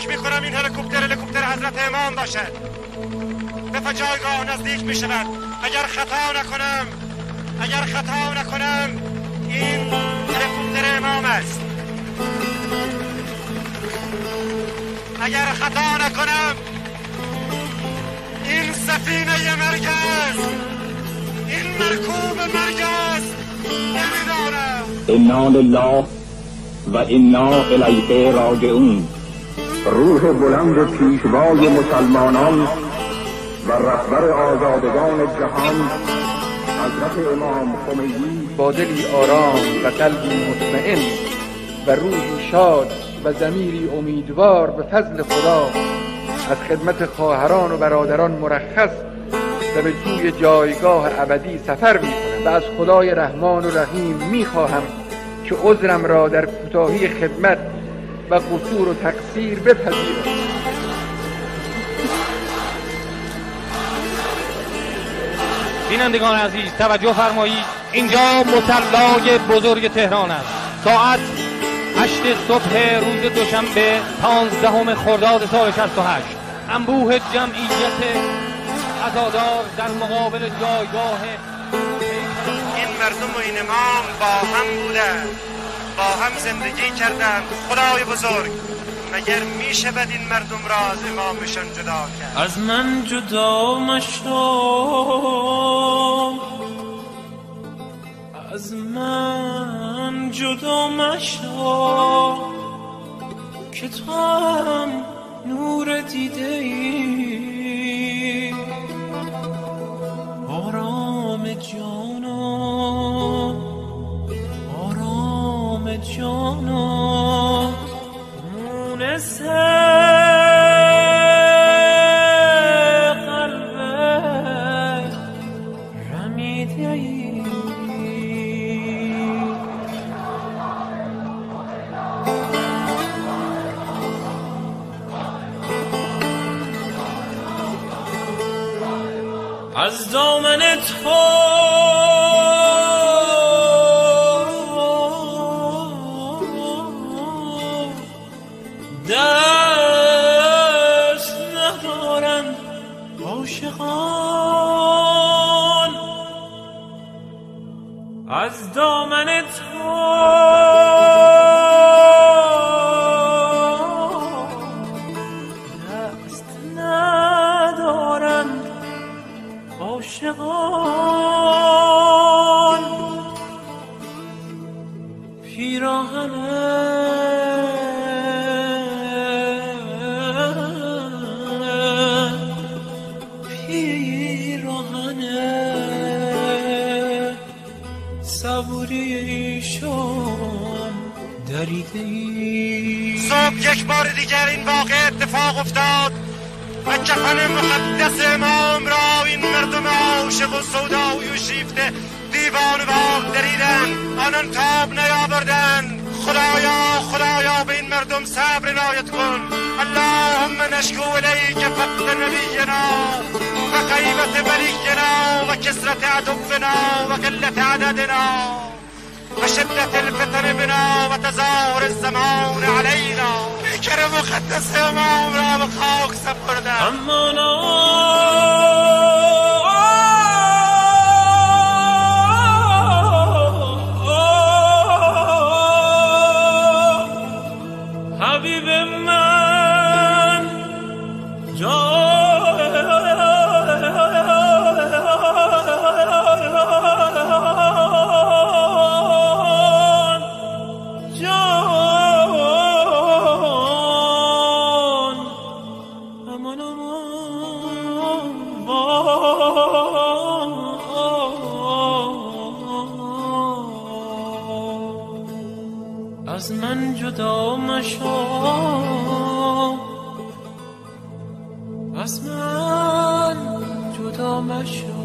فکر میکنم این هلیکوپتر حضرت امام باشد. به جایگاه نزدیک میشود. اگر خطا نکنم این هلیکوپتر امام است. اگر خطا نکنم این سفینه مرگ است. این مرکوب مرگ است. نمیدانم. انا لله و انا الیه راجعون. روح بلند پیشوای مسلمانان و رهبر آزادگان جهان حضرت امام خمینی با دلی آرام و قلبی مطمئن و روحی شاد و ضمیری امیدوار به فضل خدا از خدمت خواهران و برادران مرخص و به سوی جایگاه ابدی سفر می‌کنم و از خدای رحمان و رحیم می‌خواهم که عذرم را در کوتاهی خدمت و قصور و تقصیر بپذیرد. بینندگان عزیز توجه فرمایید، اینجا مصلی بزرگ تهران است. ساعت 8 صبح روز دوشنبه 15 خرداد سال 68. انبوه جمعیت عزادار در مقابل جایگاه این مردم و این امام با هم بودند، با هم زندگی کردند. خدای بزرگ مگر میشه بد این مردم را از امامشان جدا کرد؟ از من جدا مشو، از من جدا مشو، که تو هم نور دیده ای. آرام جانم، آرام جانم، مونس قلبت رمیده ای. از دامن تو دست ندارند عاشقان، از دامن تو دست ندارند عاشقان. پیراهن صبوریشان دریده ای. صبح یک بار دیگر این واقع اتفاق افتاد و کفن مقدس امام را این مردم عاشق و سودایی و شیفته دیوانه وار دریدند. آنان تاب نیاوردند. خدایا به این مردم صبر عنایت کن. اللهم نشکو الیک فقد نبینا و غیبت ولینا و کثرت عدونا و قلت عددنا و شدت الفتن بنا و تظاهر الزمان علینا. پیکر مقدس امام را به خاک سپردند. حبیب من از من جدا مشو، از من جدا مشو.